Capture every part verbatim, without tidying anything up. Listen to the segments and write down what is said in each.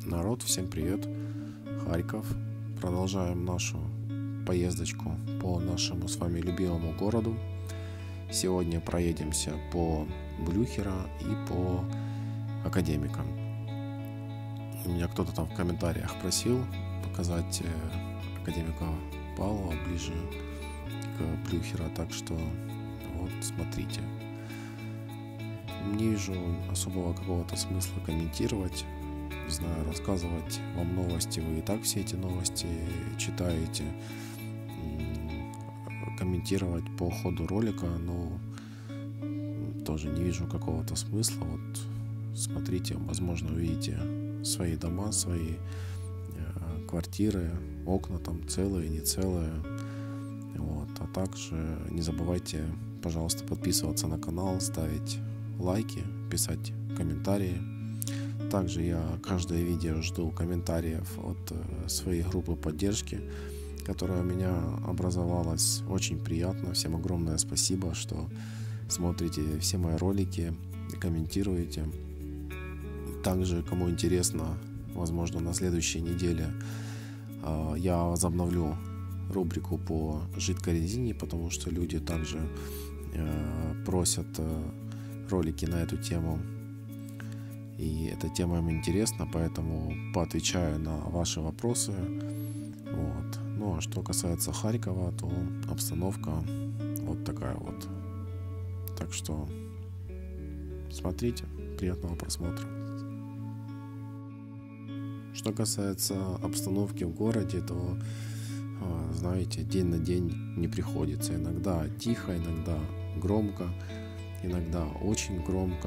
Народ, всем привет! Харьков. Продолжаем нашу поездочку по нашему с вами любимому городу. Сегодня проедемся по Блюхера и по Академикам. Меня кто-то там в комментариях просил показать Академика Павлова ближе к Блюхера, так что вот смотрите. Не вижу особого какого-то смысла комментировать, не знаю, рассказывать вам новости. Вы и так все эти новости читаете. Комментировать по ходу ролика, ну, тоже не вижу какого-то смысла. Вот смотрите, возможно, увидите свои дома, свои э, квартиры, окна там целые, не целые. Вот. А также не забывайте, пожалуйста, подписываться на канал, ставить лайки, писать комментарии. Также я каждое видео жду комментариев от э, своей группы поддержки, которая у меня образовалась. Очень приятно. Всем огромное спасибо, что смотрите все мои ролики и комментируете. Также, кому интересно, возможно, на следующей неделе э, я возобновлю рубрику по жидкой резине, потому что люди также э, просят э, ролики на эту тему, и эта тема им интересна, поэтому поотвечаю на ваши вопросы. Вот. Ну а что касается Харькова, то обстановка вот такая вот. Так что смотрите, приятного просмотра. Что касается обстановки в городе, то, знаете, день на день не приходится. Иногда тихо, иногда громко, иногда очень громко,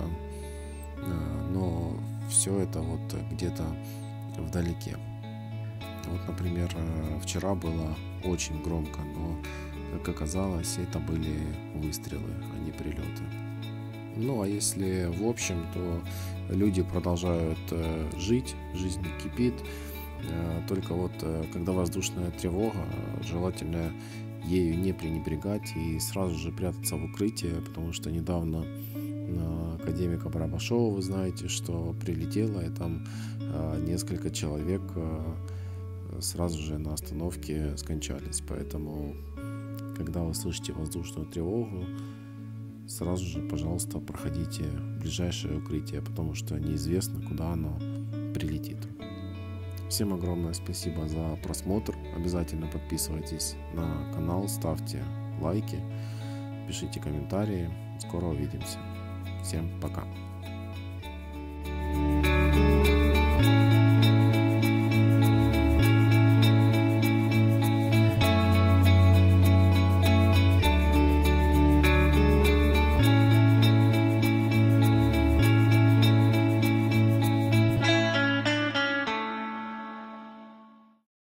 но все это вот где-то вдалеке. Вот, например, вчера было очень громко, но, как оказалось, это были выстрелы, а не прилеты. Ну, а если в общем, то люди продолжают жить, жизнь кипит. Только вот, когда воздушная тревога, желательно ею не пренебрегать и сразу же прятаться в укрытие, потому что недавно на Академика Барабашова, вы знаете, что прилетело, и там несколько человек сразу же на остановке скончались. Поэтому, когда вы слышите воздушную тревогу, сразу же, пожалуйста, проходите в ближайшее укрытие, потому что неизвестно, куда оно прилетит. Всем огромное спасибо за просмотр. Обязательно подписывайтесь на канал, ставьте лайки, пишите комментарии. Скоро увидимся. Всем пока.